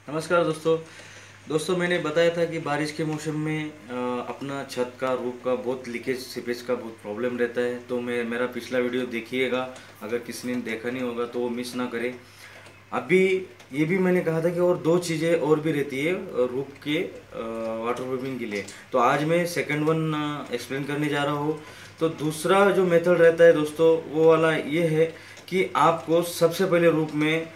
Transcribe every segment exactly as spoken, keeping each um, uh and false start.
नमस्कार दोस्तों। दोस्तों मैंने बताया था कि बारिश के मौसम में अ, अपना छत का रूफ का बहुत लीकेज सीपेज का बहुत प्रॉब्लम रहता है। तो मैं मेरा पिछला वीडियो देखिएगा, अगर किसी ने देखा नहीं होगा तो वो मिस ना करे। अभी ये भी मैंने कहा था कि और दो चीज़ें और भी रहती है रूफ के वाटर प्रूफिंग के लिए। तो आज मैं सेकंड वन एक्सप्लेन करने जा रहा हूँ। तो दूसरा जो मेथड रहता है दोस्तों वो वाला ये है कि आपको सबसे पहले रूफ में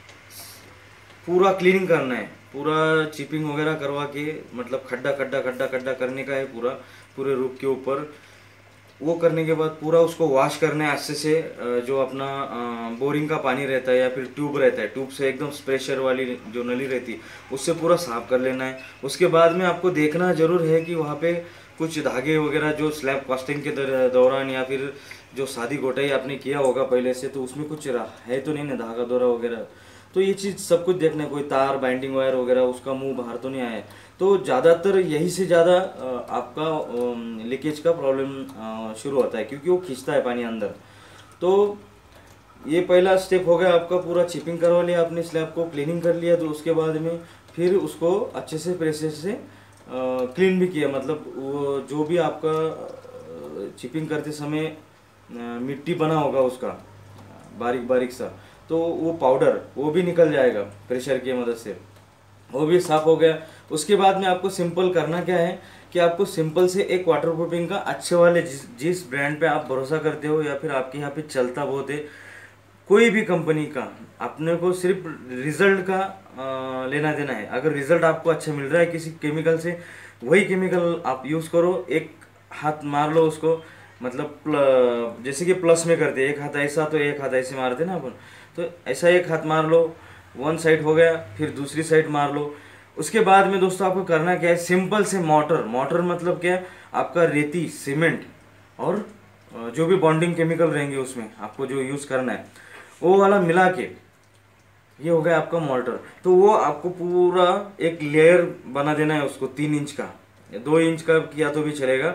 पूरा क्लीनिंग करना है, पूरा चिपिंग वगैरह करवा के, मतलब खड्डा खड्डा खड्डा खड्डा करने का है पूरा पूरे रूफ के ऊपर। वो करने के बाद पूरा उसको वॉश करना है अच्छे से। अ, जो अपना बोरिंग का पानी रहता है या फिर ट्यूब रहता है, ट्यूब से एकदम प्रेशर वाली जो नली रहती है उससे पूरा साफ कर लेना है। उसके बाद में आपको देखना जरूर है कि वहाँ पे कुछ धागे वगैरह जो स्लैब कास्टिंग के दर- दौरान या फिर जो शादी गोटाई आपने किया होगा पहले से, तो उसमें कुछ रहा है तो नहीं ना, धागा दौरा वगैरह। तो ये चीज़ सब कुछ देखना है, कोई तार बाइंडिंग वायर वगैरह उसका मुंह बाहर तो नहीं आया है। तो ज़्यादातर यही से ज़्यादा अ, आपका लीकेज का प्रॉब्लम शुरू होता है, क्योंकि वो खींचता है पानी अंदर। तो ये पहला स्टेप हो गया आपका, पूरा चिपिंग करवा लिया आपने, स्लैब को क्लीनिंग कर लिया। तो उसके बाद में फिर उसको अच्छे से प्रेशर से क्लीन भी किया, मतलब वो जो भी आपका चिपिंग करते समय अ, मिट्टी बना होगा उसका बारीक बारीक सा, तो वो पाउडर वो भी निकल जाएगा प्रेशर की मदद से, वो भी साफ हो गया। उसके बाद में आपको सिंपल करना क्या है कि आपको सिंपल से एक वाटर प्रूफिंग का अच्छे वाले जिस जिस ब्रांड पे आप भरोसा करते हो या फिर आपके यहाँ पे चलता बहुत है, कोई भी कंपनी का, अपने को सिर्फ रिजल्ट का अ, लेना देना है। अगर रिजल्ट आपको अच्छा मिल रहा है किसी केमिकल से, वही केमिकल आप यूज़ करो। एक हाथ मार लो उसको, मतलब प्ल- जैसे कि प्लस में करते हैं, एक हाथ ऐसा तो एक हाथ ऐसे मारते ना अपन, तो ऐसा एक हाथ मार लो, वन साइड हो गया, फिर दूसरी साइड मार लो। उसके बाद में दोस्तों आपको करना क्या है, सिंपल से मोटर मोटर मतलब क्या है, आपका रेती सीमेंट और अ, जो भी बॉन्डिंग केमिकल रहेंगे उसमें आपको जो यूज़ करना है वो वाला मिला के, ये हो गया आपका मोल्टर। तो वो आपको पूरा एक लेयर बना देना है उसको, तीन इंच का या दो इंच का किया तो भी चलेगा।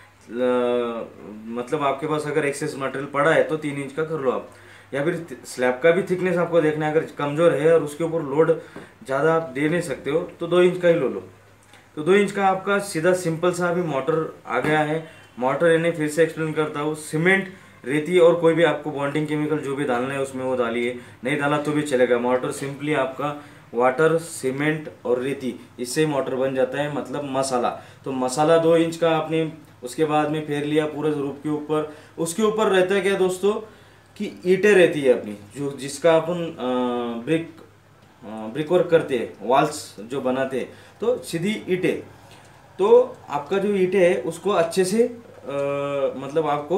ल- मतलब आपके पास अगर एक्सेस मटेरियल पड़ा है तो तीन इंच का कर लो आप, या फिर स्लैब का भी थिकनेस आपको देखना है। अगर कमज़ोर है और उसके ऊपर लोड ज़्यादा आप दे नहीं सकते हो तो दो इंच का ही लो लो। तो दो इंच का आपका सीधा सिंपल सा अभी मोटर आ गया है। मोटर यानी फिर से एक्सप्लेन करता हूँ, सीमेंट रेती और कोई भी आपको बॉन्डिंग केमिकल जो भी डालना है उसमें वो डालिए, नहीं डाला तो भी चलेगा। मोटर सिंपली आपका वाटर सीमेंट और रेती, इससे मोटर बन जाता है, मतलब मसाला। तो मसाला दो इंच का आपने उसके बाद में फेर लिया पूरे रूप के ऊपर। उसके ऊपर रहता है क्या दोस्तों कि ईंटें रहती है अपनी, जो जिसका अपन ब्रिक ब्रिक वर्क करते हैं, वॉल्स जो बनाते हैं, तो सीधी ईंटें। तो आपका जो ईंटें है उसको अच्छे से अ, मतलब आपको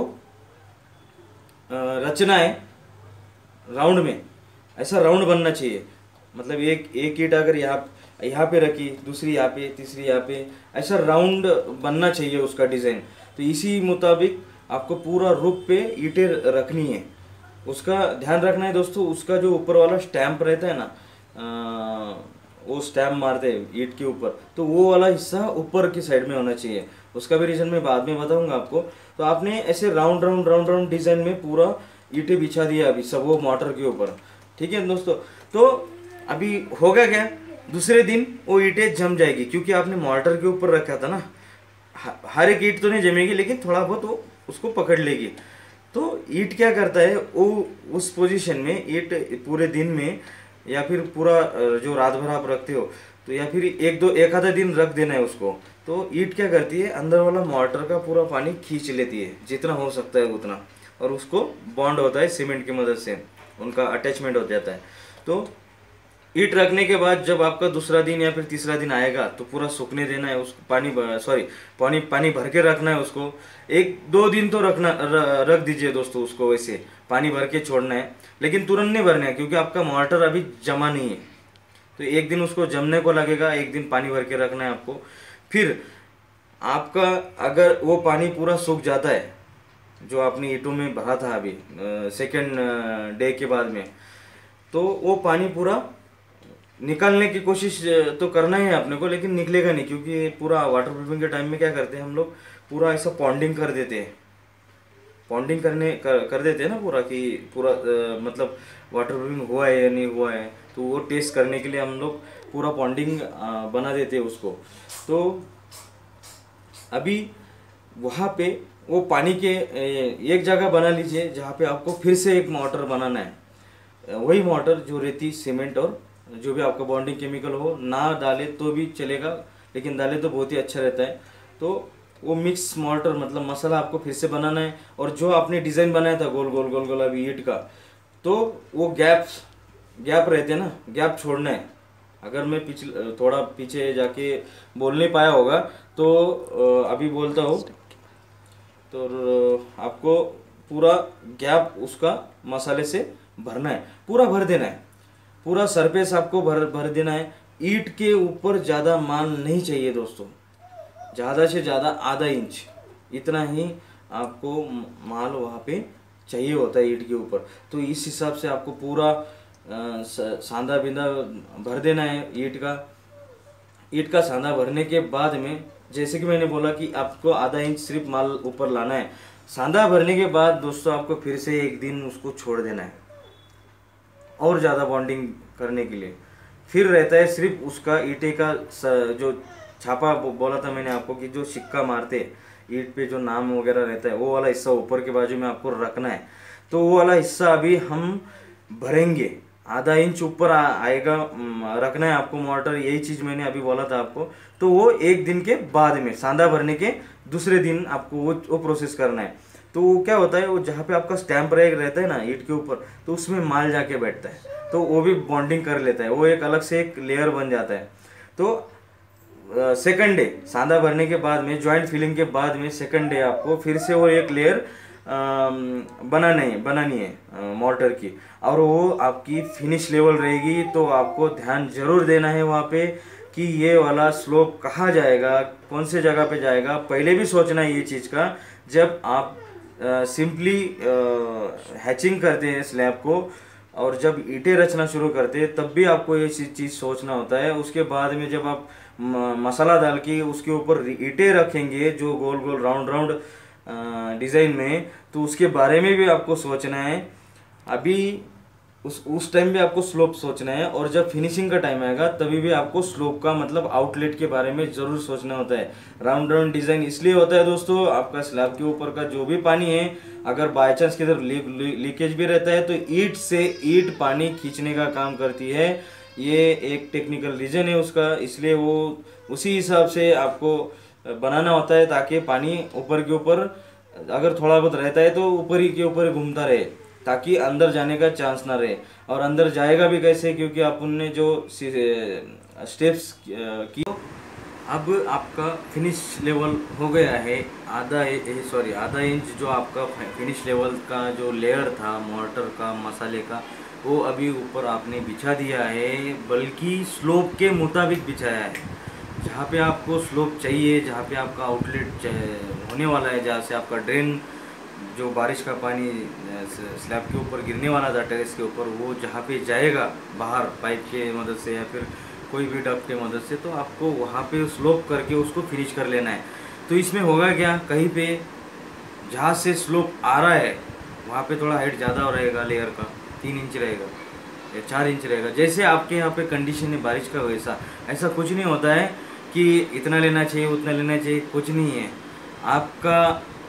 अ, रचना है राउंड में, ऐसा राउंड बनना चाहिए। मतलब एक एक ईंट अगर यहाँ यहाँ पे रखी, दूसरी यहाँ पे, तीसरी यहाँ पे, ऐसा राउंड बनना चाहिए उसका डिज़ाइन। तो इसी मुताबिक आपको पूरा रूप पे ईंटें रखनी है। उसका ध्यान रखना है दोस्तों, उसका जो ऊपर वाला स्टैंप रहता है ना, अ, वो स्टैम्प मारते हैं ईंट के ऊपर, तो वो वाला हिस्सा ऊपर की साइड में होना चाहिए। उसका भी रीजन मैं बाद में बताऊंगा आपको। तो आपने ऐसे round round round round design में पूरा ईंटें बिछा दिया अभी सब वो मोटर के ऊपर, ठीक है दोस्तों। तो अभी हो गया क्या, दूसरे दिन वो ईंटें जम जाएगी, क्योंकि आपने मोटर के ऊपर रखा था ना। ह- हर एक ईंट तो नहीं जमेगी, लेकिन थोड़ा बहुत वो उसको पकड़ लेगी। तो ईंट क्या करता है, वो उस पोजीशन में ईंट पूरे दिन में या फिर पूरा अ, जो रात भर आप रखते हो, तो या फिर एक दो एक आधा दिन रख देना है उसको। तो ईंट क्या करती है, अंदर वाला मोटर का पूरा पानी खींच लेती है जितना हो सकता है उतना, और उसको बॉन्ड होता है सीमेंट की मदद से, उनका अटैचमेंट हो जाता है। तो ईंट रखने के बाद जब आपका दूसरा दिन या फिर तीसरा दिन आएगा तो पूरा सूखने देना है उसको, पानी सॉरी पानी पानी भर के रखना है उसको। एक दो दिन तो रखना र, रख दीजिए दोस्तों उसको, वैसे पानी भर के छोड़ना है, लेकिन तुरंत नहीं भरना है, क्योंकि आपका मोटर अभी जमा नहीं है। तो एक दिन उसको जमने को लगेगा, एक दिन पानी भर के रखना है आपको। फिर आपका अगर वो पानी पूरा सूख जाता है जो आपने ईंटों में भरा था अभी सेकेंड डे के बाद में, तो वो पानी पूरा निकालने की कोशिश तो करना ही है अपने को, लेकिन निकलेगा नहीं, क्योंकि पूरा वाटर प्रूफिंग के टाइम में क्या करते हैं हम लोग, पूरा ऐसा पॉन्डिंग कर देते हैं। पॉन्डिंग करने कर, कर देते हैं ना पूरा, कि पूरा अ, मतलब वाटर प्रूफिंग हुआ है या नहीं हुआ है। तो वो टेस्ट करने के लिए हम लोग पूरा पॉन्डिंग बना देते हैं उसको। तो अभी वहाँ पे वो पानी के एक जगह बना लीजिए जहाँ पे आपको फिर से एक मोटर बनाना है। वही मोटर जो रेती सीमेंट और जो भी आपका बॉन्डिंग केमिकल हो, ना डाले तो भी चलेगा, लेकिन डाले तो बहुत ही अच्छा रहता है। तो वो मिक्स मोटर मतलब मसाला आपको फिर से बनाना है। और जो आपने डिज़ाइन बनाया था गोल गोल गोल गोल अभी ईंट का, तो वो गैप गैप रहते हैं ना, गैप छोड़ना है। अगर मैं पिछले थोड़ा पीछे जाके बोल नहीं पाया होगा तो अभी बोलता हूँ। तो आपको पूरा गैप उसका मसाले से भरना है, पूरा भर देना है, पूरा सरफेस आपको भर भर देना है। ईंट के ऊपर ज़्यादा माल नहीं चाहिए दोस्तों, ज़्यादा से ज़्यादा आधा इंच इतना ही आपको माल वहाँ पे चाहिए होता है ईंट के ऊपर। तो इस हिसाब से आपको पूरा सांदा बिंदा भर देना है ईंट का। ईंट का सांदा भरने के बाद में जैसे कि मैंने बोला कि आपको आधा इंच सिर्फ माल ऊपर लाना है। सांदा भरने के बाद दोस्तों आपको फिर से एक दिन उसको छोड़ देना है और ज़्यादा बॉन्डिंग करने के लिए। फिर रहता है सिर्फ उसका ईंटे का जो छापा बोला था मैंने आपको कि जो सिक्का मारते ईंट पे जो नाम वगैरह रहता है, वो वाला हिस्सा ऊपर के बाजू में आपको रखना है। तो वो वाला हिस्सा अभी हम भरेंगे, आधा इंच ऊपर आएगा रखना है आपको मोर्टर। यही चीज़ मैंने अभी बोला था आपको। तो वो एक दिन के बाद में सांदा भरने के दूसरे दिन आपको वो वो प्रोसेस करना है। तो वो क्या होता है, वो जहाँ पे आपका स्टैम्प रहता है ना ईंट के ऊपर, तो उसमें माल जाके बैठता है, तो वो भी बॉन्डिंग कर लेता है, वो एक अलग से एक लेयर बन जाता है। तो सेकंड डे सांदा भरने के बाद में, जॉइंट फिलिंग के बाद में सेकंड डे आपको फिर से वो एक लेयर बनाना है बनानी है मोर्टर की, और वो आपकी फिनिश लेवल रहेगी। तो आपको ध्यान जरूर देना है वहाँ पे कि ये वाला स्लोप कहाँ जाएगा, कौन से जगह पे जाएगा, पहले भी सोचना है ये चीज़ का। जब आप सिंपली हैचिंग करते हैं स्लैब को और जब ईंटें रचना शुरू करते हैं तब भी आपको ये चीज़ सोचना होता है। उसके बाद में जब आप मसाला डाल के उसके ऊपर ईंटें रखेंगे जो गोल गोल राउंड राउंड डिज़ाइन में, तो उसके बारे में भी आपको सोचना है। अभी उस उस टाइम भी आपको स्लोप सोचना है, और जब फिनिशिंग का टाइम आएगा तभी भी आपको स्लोप का मतलब आउटलेट के बारे में ज़रूर सोचना होता है। राउंड राउंड डिज़ाइन इसलिए होता है दोस्तों, आपका स्लैब के ऊपर का जो भी पानी है, अगर बाई चांस किधर लीकेज भी रहता है तो ईंट से ईंट पानी खींचने का काम करती है। ये एक टेक्निकल रीज़न है उसका, इसलिए वो उसी हिसाब से आपको बनाना होता है ताकि पानी ऊपर के ऊपर अगर थोड़ा बहुत रहता है तो ऊपर ही के ऊपर घूमता रहे, ताकि अंदर जाने का चांस ना रहे। और अंदर जाएगा भी कैसे, क्योंकि अपन ने जो स्टेप्स की। अब आपका फिनिश लेवल हो गया है आधा सॉरी आधा इंच, जो आपका फिनिश लेवल का जो लेयर था मोर्टर का मसाले का, वो अभी ऊपर आपने बिछा दिया है, बल्कि स्लोप के मुताबिक बिछाया है। जहाँ पे आपको स्लोप चाहिए, जहाँ पे आपका आउटलेट होने वाला है, जहाँ से आपका ड्रेन जो बारिश का पानी स्लैब के ऊपर गिरने वाला था टेरेस के ऊपर, वो जहाँ पे जाएगा बाहर पाइप के मदद से या फिर कोई भी डक के मदद से, तो आपको वहाँ पे स्लोप करके उसको फिनिश कर लेना है। तो इसमें होगा क्या, कहीं पे जहाँ से स्लोप आ रहा है वहाँ पे थोड़ा हाइट ज़्यादा रहेगा, लेयर का तीन इंच रहेगा या चार इंच रहेगा। जैसे आपके यहाँ पे कंडीशन है बारिश का, वैसा ऐसा कुछ नहीं होता है कि इतना लेना चाहिए उतना लेना चाहिए, कुछ नहीं है। आपका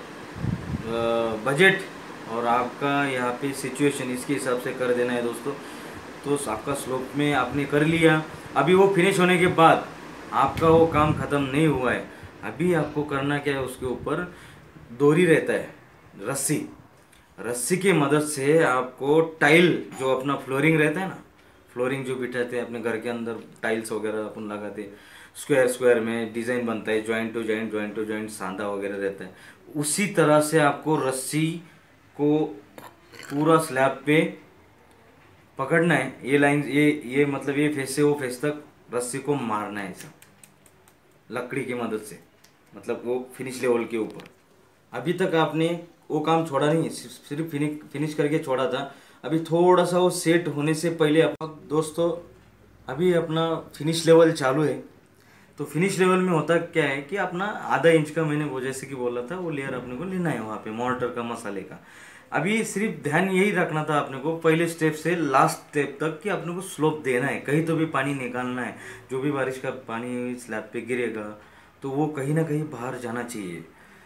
बजट और आपका यहाँ पे सिचुएशन इसके हिसाब से कर देना है दोस्तों। तो आपका स्लोप में आपने कर लिया, अभी वो फिनिश होने के बाद आपका वो काम ख़त्म नहीं हुआ है। अभी आपको करना क्या है, उसके ऊपर डोरी रहता है, रस्सी रस्सी की मदद से आपको टाइल जो अपना फ्लोरिंग रहता है ना, फ्लोरिंग जो बिठाते हैं अपने घर के अंदर, टाइल्स वगैरह अपन लगाते हैं, स्क्वायर स्क्वायर में डिज़ाइन बनता है, joint to joint joint to joint सांधा वगैरह रहता है, उसी तरह से आपको रस्सी को पूरा स्लैब पे पकड़ना है। ये लाइन ये ये मतलब ये फेस से वो फेस तक रस्सी को मारना है ऐसा लकड़ी की मदद से, मतलब वो फिनिश लेवल के ऊपर। अभी तक आपने वो काम छोड़ा नहीं है, सिर्फ फिनिश फिनिश करके छोड़ा था। अभी थोड़ा सा वो सेट होने से पहले आप दोस्तों, अभी अपना फिनिश लेवल चालू है। तो फिनिश लेवल में होता क्या है कि अपना आधा इंच का, मैंने वो जैसे कि बोला था, वो लेयर अपने को लेना है वहाँ पे मोर्टर का मसाले का। अभी सिर्फ ध्यान यही रखना था अपने को पहले स्टेप से लास्ट स्टेप तक कि अपने को स्लोप देना है, कहीं तो भी पानी निकालना है। जो भी बारिश का पानी स्लैब पे गिरेगा तो वो कहीं ना कहीं बाहर जाना चाहिए,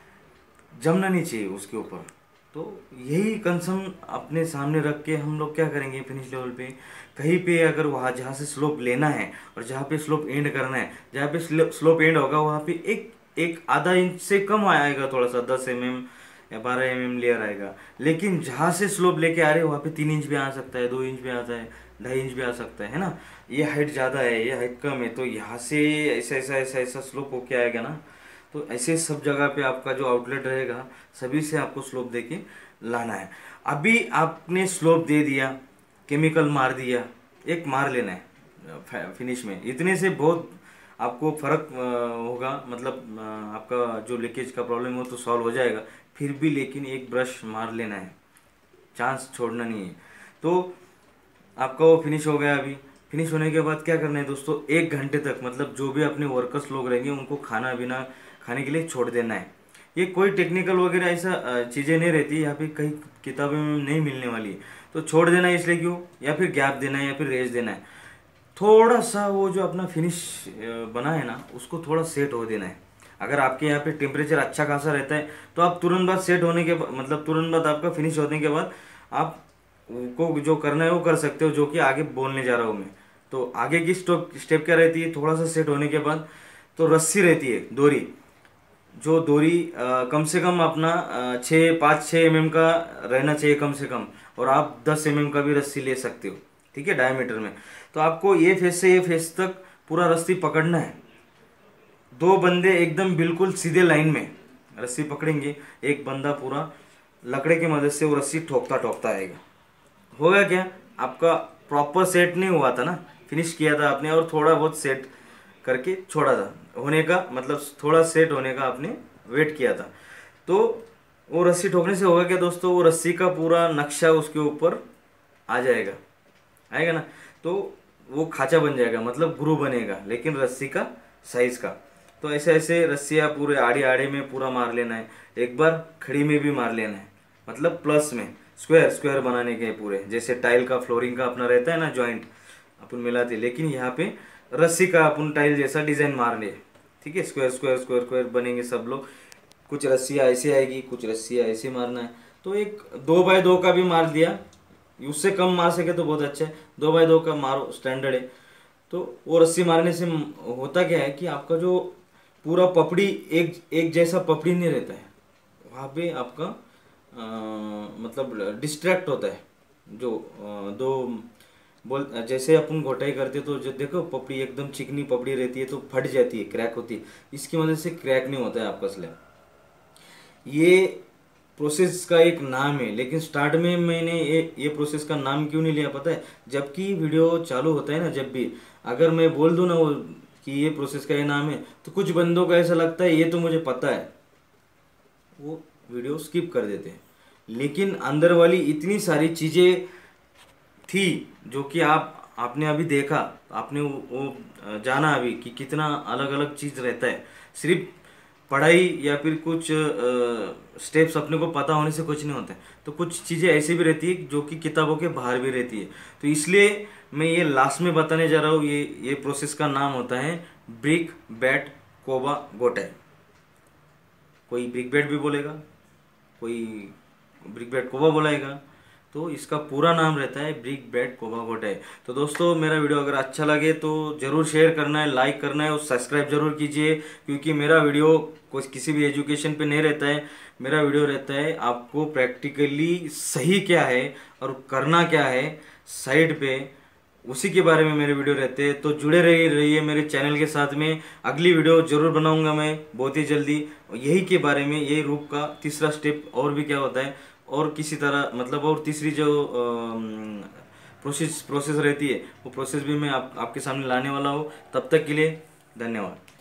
जमना नहीं चाहिए उसके ऊपर। तो यही कंसर्न अपने सामने रख के हम लोग क्या करेंगे फिनिश लेवल पे, कहीं पे अगर वहाँ जहाँ से स्लोप लेना है और जहाँ पे स्लोप एंड करना है, जहाँ पे स्लोप एंड होगा वहाँ पे एक एक आधा इंच से कम आएगा, थोड़ा सा दस एम एम या बारह एम एम लेयर आएगा। लेकिन जहाँ से स्लोप लेके आ रहे हैं वहाँ पे तीन इंच भी आ सकता है, दो इंच भी आता है, ढाई इंच भी आ सकता है ना। ये हाइट ज़्यादा है, ये हाइट कम है, तो यहाँ से ऐसा ऐसा ऐसा ऐसा स्लोप होके आएगा ना। तो ऐसे सब जगह पे आपका जो आउटलेट रहेगा सभी से आपको स्लोप दे के लाना है। अभी आपने स्लोप दे दिया, केमिकल मार दिया, एक मार लेना है फिनिश में, इतने से बहुत आपको फर्क होगा। मतलब आपका जो लीकेज का प्रॉब्लम हो तो सॉल्व हो जाएगा। फिर भी लेकिन एक ब्रश मार लेना है, चांस छोड़ना नहीं है। तो आपका वो फिनिश हो गया। अभी फिनिश होने के बाद क्या करना है दोस्तों, एक घंटे तक मतलब जो भी अपने वर्कर्स लोग रहेंगे उनको खाना पीना खाने के लिए छोड़ देना है। ये कोई टेक्निकल वगैरह ऐसा चीज़ें नहीं रहती, यहाँ पे कहीं किताबों में नहीं मिलने वाली है। तो छोड़ देना है इसलिए क्यों, या फिर गैप देना है या फिर रेस्ट देना है। थोड़ा सा वो जो अपना फिनिश बना है ना उसको थोड़ा सेट हो देना है। अगर आपके यहाँ पे टेम्परेचर अच्छा खासा रहता है तो आप तुरंत बाद सेट होने के बाद मतलब तुरंत बाद आपका फिनिश होने के बाद आप को जो करना है वो कर सकते हो, जो कि आगे बोलने जा रहा हूँ मैं। तो आगे की स्टेप स्टेप क्या रहती है, थोड़ा सा सेट होने के बाद तो रस्सी रहती है, डोरी। जो डोरी कम से कम अपना छः पाँच छः एम एम का रहना चाहिए कम से कम, और आप दस एम एम का भी रस्सी ले सकते हो, ठीक है, डायमीटर में। तो आपको ये फेस से ये फेस तक पूरा रस्सी पकड़ना है। दो बंदे एकदम बिल्कुल सीधे लाइन में रस्सी पकड़ेंगे, एक बंदा पूरा लकड़े की मदद से वो रस्सी ठोकता ठोकता आएगा। होगा क्या, आपका प्रॉपर सेट नहीं हुआ था ना, फिनिश किया था आपने और थोड़ा बहुत सेट करके छोड़ा था, होने का मतलब थोड़ा सेट होने का आपने वेट किया था। तो वो रस्सी ठोकने से होगा क्या दोस्तों, वो रस्सी का पूरा नक्शा उसके ऊपर आ जाएगा, आएगा ना। तो वो खांचा बन जाएगा, मतलब ग्रू बनेगा, लेकिन रस्सी का साइज का। तो ऐसे ऐसे रस्सियाँ पूरे आड़े आड़े में पूरा मार लेना है, एक बार खड़ी में भी मार लेना है, मतलब प्लस में स्क्वायर स्क्वायर बनाने के पूरे, जैसे टाइल का फ्लोरिंग का अपना रहता है ना जॉइंट अपन मिलाते, लेकिन यहाँ पे रस्सी का अपन टाइल जैसा डिजाइन मार ले, ठीक है। स्क्वायर स्क्वायर स्क्वायर स्क्वायर बनेंगे सब लोग। कुछ रस्सियाँ ऐसे आएगी, कुछ रस्सियाँ ऐसे मारना है। तो एक दो बाय दो का भी मार दिया, उससे कम मार सके तो बहुत अच्छा है, दो बाय दो का मारो स्टैंडर्ड है। तो वो रस्सी मारने से होता क्या है कि आपका जो पूरा पपड़ी एक एक जैसा पपड़ी नहीं रहता है, वहाँ पे आपका आ, मतलब डिस्ट्रैक्ट होता है। जो आ, दो बोल जैसे अपन घोटाई करते तो जो देखो पपड़ी एकदम चिकनी पपड़ी रहती है तो फट जाती है, क्रैक होती है, इसकी वजह से क्रैक नहीं होता है आपका स्लैब। ये प्रोसेस का एक नाम है, लेकिन स्टार्ट में मैंने ये ये प्रोसेस का नाम क्यों नहीं लिया पता है, जबकि वीडियो चालू होता है ना, जब भी अगर मैं बोल दूं ना वो कि ये प्रोसेस का ये नाम है, तो कुछ बंदों को ऐसा लगता है ये तो मुझे पता है, वो वीडियो स्किप कर देते हैं। लेकिन अंदर वाली इतनी सारी चीज़ें थी जो कि आप आपने अभी देखा, आपने वो, वो जाना अभी कि कितना अलग अलग चीज़ रहता है। सिर्फ पढ़ाई या फिर कुछ स्टेप्स अपने को पता होने से कुछ नहीं होता है, तो कुछ चीज़ें ऐसी भी रहती है जो कि किताबों के बाहर भी रहती है। तो इसलिए मैं ये लास्ट में बताने जा रहा हूँ। ये ये प्रोसेस का नाम होता है ब्रिक बैट कोबा गोटाई। कोई ब्रिक बैट भी बोलेगा, कोई ब्रिक बैट कोबा बोलाएगा, तो इसका पूरा नाम रहता है ब्रिक बैट कोबा गोटाई। तो दोस्तों मेरा वीडियो अगर अच्छा लगे तो ज़रूर शेयर करना है, लाइक करना है और सब्सक्राइब जरूर कीजिए, क्योंकि मेरा वीडियो कोई किसी भी एजुकेशन पे नहीं रहता है। मेरा वीडियो रहता है आपको प्रैक्टिकली सही क्या है और करना क्या है साइड पे, उसी के बारे में मेरे वीडियो रहते हैं। तो जुड़े रहिए रहिए मेरे चैनल के साथ में। अगली वीडियो जरूर बनाऊंगा मैं बहुत ही जल्दी, यही के बारे में, यही रूप का तीसरा स्टेप और भी क्या होता है, और किसी तरह मतलब और तीसरी जो प्रोसेस प्रोसेस रहती है वो प्रोसेस भी मैं आप, आपके सामने लाने वाला हूँ। तब तक के लिए धन्यवाद।